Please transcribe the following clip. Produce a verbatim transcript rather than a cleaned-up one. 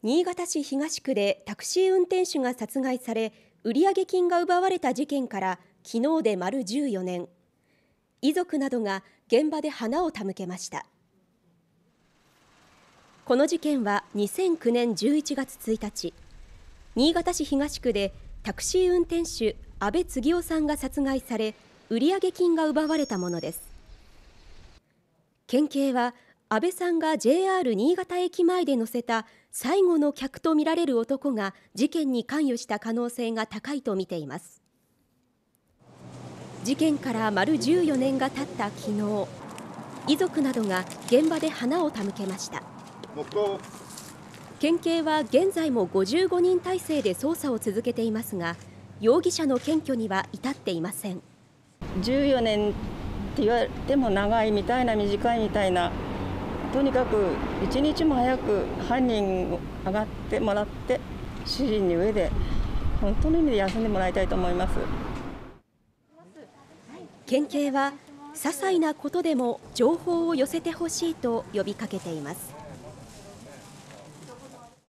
新潟市東区でタクシー運転手が殺害され、売上金が奪われた事件から昨日で丸じゅうよねん。遺族などが現場で花を手向けました。この事件はにせんきゅうねんじゅういちがつついたち、新潟市東区でタクシー運転手阿部次雄さんが殺害され、売上金が奪われたものです。県警は阿部さんが ジェイアール 新潟駅前で乗せた最後の客とみられる男が事件に関与した可能性が高いとみています。事件から丸じゅうよねんが経った昨日、遺族などが現場で花を手向けました。県警は現在もごじゅうごにん体制で捜査を続けていますが、容疑者の検挙には至っていません。 じゅうよねんって言われても長いみたいな短いみたいな、とにかく一日も早く犯人を上がってもらって、主人に上で本当の意味で休んでもらいたいと思います。 県警は些細なことでも情報を寄せてほしいと呼びかけています。